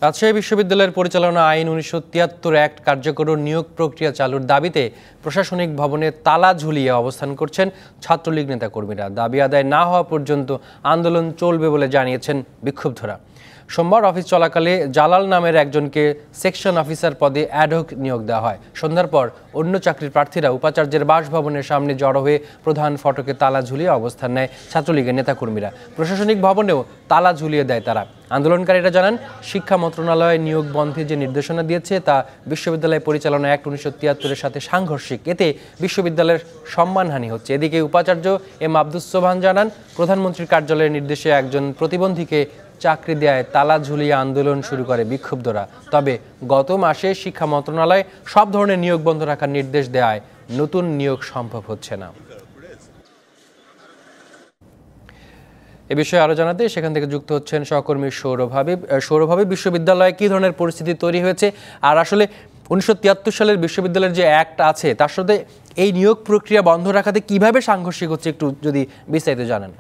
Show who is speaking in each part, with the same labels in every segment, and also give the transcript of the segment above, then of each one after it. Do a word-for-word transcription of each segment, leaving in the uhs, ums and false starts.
Speaker 1: রাজশাহী বিশ্ববিদ্যালয়ের পরিচালনা আইন উনিশশো তিয়াত্তর অ্যাক্ট কার্যকর ও নিয়োগ প্রক্রিয়া চালুর দাবিতে প্রশাসনিক ভবনে তালা ঝুলিয়ে অবস্থান করছেন ছাত্রলীগ নেতাকর্মীরা। দাবি আদায় না হওয়া পর্যন্ত আন্দোলন চলবে বলে জানিয়েছেন বিক্ষুব্ধরা। সোমবার অফিস চলাকালে জালাল নামের একজনকে সেকশন অফিসার পদে অ্যাডহক নিয়োগ দেওয়া হয়। সন্ধ্যার পর অন্য চাকরির প্রার্থীরা উপাচার্যের বাসভবনের সামনে জড়ো হয়ে প্রধান ফটকে তালা ঝুলিয়ে অবস্থান নেয় ছাত্রলীগের নেতাকর্মীরা। প্রশাসনিক ভবনেও তালা ঝুলিয়ে দেয় তারা। আন্দোলনকারীরা জানান, শিক্ষা মন্ত্রণালয় নিয়োগ বন্ধে যে নির্দেশনা দিয়েছে তা বিশ্ববিদ্যালয় পরিচালনা অ্যাক্ট উনিশশো তিয়াত্তরের সাথে সাংঘর্ষিক। এতে বিশ্ববিদ্যালয়ের সম্মানহানি হচ্ছে। এদিকে উপাচার্য এম আব্দুস সোবহান জানান, প্রধানমন্ত্রীর কার্যালয়ের নির্দেশে একজন প্রতিবন্ধীকে চাকরি দেয় তালা ঝুলিয়ে আন্দোলন শুরু করে বিক্ষুব্ধরা। তবে গত মাসে শিক্ষা মন্ত্রণালয় সব ধরনের নিয়োগ বন্ধ রাখার নির্দেশ দেওয়ায় নতুন নিয়োগ সম্ভব হচ্ছে না। এ বিষয়ে আরো জানাতে সেখান থেকে যুক্ত হচ্ছেন সহকর্মী সৌরভ হাবিব। সৌরভ হাবিব, বিশ্ববিদ্যালয়ে কি ধরনের পরিস্থিতি তৈরি হয়েছে, আর আসলে উনিশশো তিয়াত্তর সালের বিশ্ববিদ্যালয়ের যে অ্যাক্ট আছে তার সাথে এই নিয়োগ প্রক্রিয়া বন্ধ রাখাতে কিভাবে সাংঘর্ষিক হচ্ছে, একটু যদি বিস্তারিত জানান।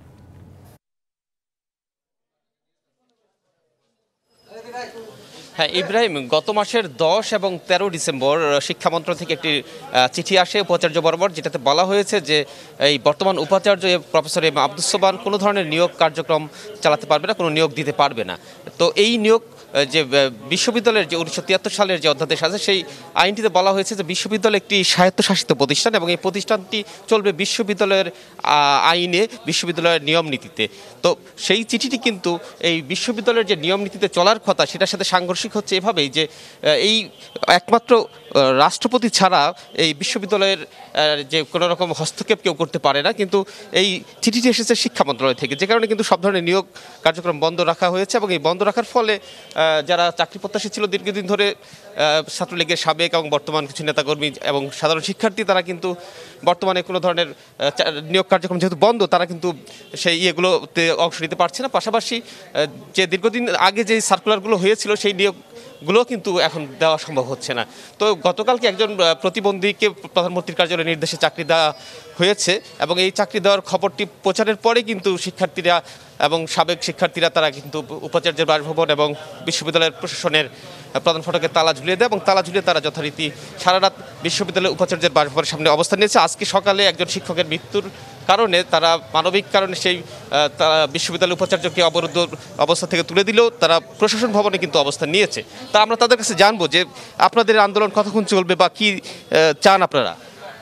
Speaker 2: হ্যাঁ ইব্রাহিম, গত মাসের দশ এবং তেরো ডিসেম্বর শিক্ষা মন্ত্রণালয় থেকে একটি চিঠি আসে উপাচার্য বরাবর, যেটাতে বলা হয়েছে যে এই বর্তমান উপাচার্য প্রফেসর এম আব্দুস সোবহান কোনো ধরনের নিয়োগ কার্যক্রম চালাতে পারবে না, কোনো নিয়োগ দিতে পারবে না। তো এই নিয়োগ যে বিশ্ববিদ্যালয়ের যে উনিশশো তিয়াত্তর সালের যে অধ্যাদেশ আছে সেই আইনটিতে বলা হয়েছে যে বিশ্ববিদ্যালয় একটি স্বায়ত্তশাসিত প্রতিষ্ঠান এবং এই প্রতিষ্ঠানটি চলবে বিশ্ববিদ্যালয়ের আইনে, বিশ্ববিদ্যালয়ের নিয়ম নীতিতে। তো সেই চিঠিটি কিন্তু এই বিশ্ববিদ্যালয়ের যে নিয়ম নীতিতে চলার কথা সেটার সাথে সাংঘর্ষিক হচ্ছে এভাবেই যে এই একমাত্র রাষ্ট্রপতি ছাড়া এই বিশ্ববিদ্যালয়ের যে কোনো রকম হস্তক্ষেপ কেউ করতে পারে না, কিন্তু এই চিঠিটি এসেছে শিক্ষা মন্ত্রণালয় থেকে, যে কারণে কিন্তু সব ধরনের নিয়োগ কার্যক্রম বন্ধ রাখা হয়েছে। এবং এই বন্ধ রাখার ফলে যারা চাকরি প্রত্যাশী ছিল দীর্ঘদিন ধরে, ছাত্রলীগের সাবেক এবং বর্তমান কিছু নেতাকর্মী এবং সাধারণ শিক্ষার্থী, তারা কিন্তু বর্তমানে কোনো ধরনের নিয়োগ কার্যক্রম যেহেতু বন্ধ, তারা কিন্তু সেই ইয়েগুলোতে অংশ নিতে পারছে না। পাশাপাশি যে দীর্ঘদিন আগে যে সার্কুলারগুলো হয়েছিল সেই নিয়োগ গুলো কিন্তু এখন দেওয়া সম্ভব হচ্ছে না। তো গতকালকে একজন প্রতিবন্ধীকে প্রধানমন্ত্রীর কার্যালয়ের নির্দেশে চাকরি দেওয়া হয়েছে এবং এই চাকরি দেওয়ার খবরটি প্রচারের পরে কিন্তু শিক্ষার্থীরা এবং সাবেক শিক্ষার্থীরা তারা কিন্তু উপাচার্যের বাসভবন এবং বিশ্ববিদ্যালয়ের প্রশাসনের প্রধান ফটকে তালা ঝুলিয়ে দেয় এবং তালা ঝুলিয়ে তারা যথারীতি সারা রাত বিশ্ববিদ্যালয়ের উপাচার্যের বাসভবনের সামনে অবস্থান নিয়েছে। আজকে সকালে একজন শিক্ষকের মৃত্যুর কারণে তারা মানবিক কারণে সেই বিশ্ববিদ্যালয়ের উপাচার্যকে অবরুদ্ধ অবস্থা থেকে তুলে দিলেও তারা প্রশাসন ভবনে কিন্তু অবস্থান নিয়েছে। তা আমরা তাদের কাছে জানবো যে আপনাদের আন্দোলন কতক্ষণ চলবে বা কি চান আপনারা।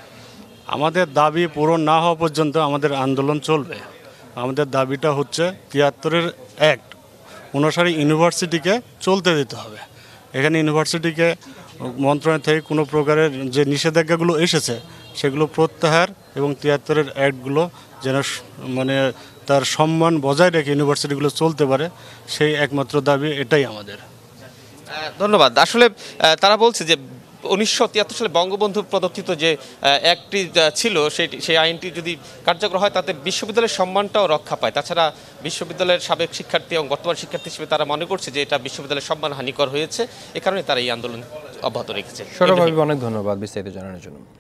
Speaker 3: আমাদের দাবি পূরণ না হওয়া পর্যন্ত আমাদের আন্দোলন চলবে। আমাদের দাবিটা হচ্ছে তিয়াত্তরের অ্যাক্ট অনুসারে ইউনিভার্সিটিকে চলতে দিতে হবে। এখানে ইউনিভার্সিটিকে মন্ত্রণালয় থেকে কোনো প্রকারের যে নিষেধাজ্ঞাগুলো এসেছে সেগুলো প্রত্যাহার এবং তিয়াত্তরের অ্যাক্টগুলো যেন মানে তার সম্মান বজায় রেখে ইউনিভার্সিটিগুলো চলতে পারে, সেই একমাত্র দাবি এটাই আমাদের।
Speaker 2: ধন্যবাদ। আসলে তারা বলছে যে উনিশশো তিয়াত্তর সালে বঙ্গবন্ধু প্রদত্তিত যে অ্যাক্টটি ছিল সেই সেই আইনটি যদি কার্যকর হয় তাতে বিশ্ববিদ্যালয়ের সম্মানটাও রক্ষা পায়। তাছাড়া বিশ্ববিদ্যালয়ের সাবেক শিক্ষার্থী এবং বর্তমান শিক্ষার্থী হিসেবে তারা মনে করছে যে এটা বিশ্ববিদ্যালয়ের সম্মান হানিকর হয়েছে, এ কারণে তারা এই আন্দোলন অব্যাহত রেখেছে।
Speaker 1: সৌরভ, অনেক ধন্যবাদ বিস্তারিত জানানোর জন্য।